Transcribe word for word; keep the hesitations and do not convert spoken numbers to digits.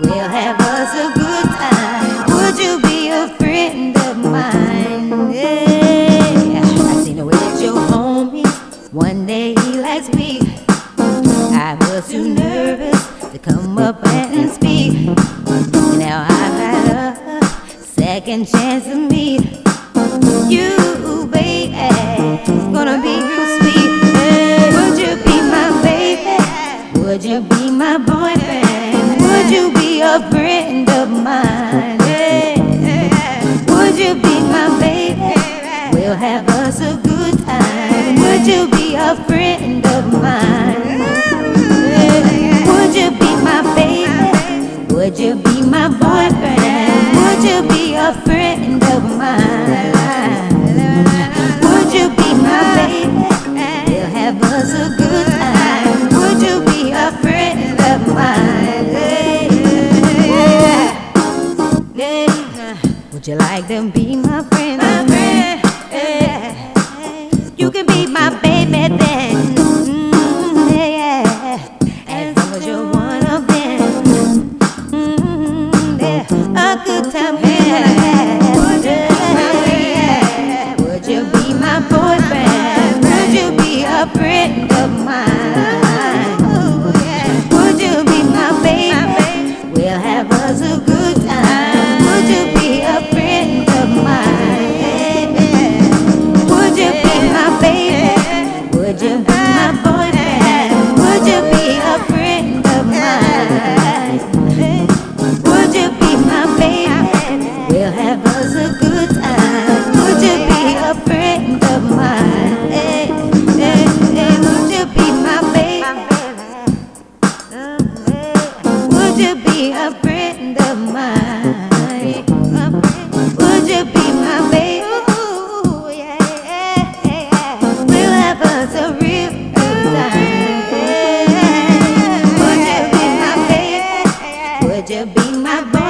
We'll have us a good time. Would you be a friend of mine? Yeah. I seen her with your homies one day last week. I was too nervous to come up and speak. Now I got a second chance to meet you, baby. It's gonna be real sweet. Hey, would you be my baby? Would you be my boyfriend? Would you be a friend of mine? Hey, would you be my baby? We'll have us a good time. Would you be a friend of mine? Hey, would you be my baby? Would you be my boyfriend? Would you be a friend of mine? Would you be my baby? We'll have us a good time. Would you be a friend of mine? Yeah. Yeah. Would you like to be my friend? My friend. Yeah. You can be my baby then. Mm, yeah. As long as you're one of them. Mm, yeah. A good time. Yeah. Yeah. Would you be my boyfriend? Would you be a friend of mine? Would you be my baby? We'll have us a good time. Would you be a friend of mine? Would you be my baby? Would you be my boyfriend? Would you be a friend of mine? Would you be my baby? We'll have us a good time. Would you be a friend of mine? Hey, hey, hey, would you be my baby? Would you be a friend of mine? Would you be my baby? We'll have us a real good time. Would you be my baby? Would you be my baby?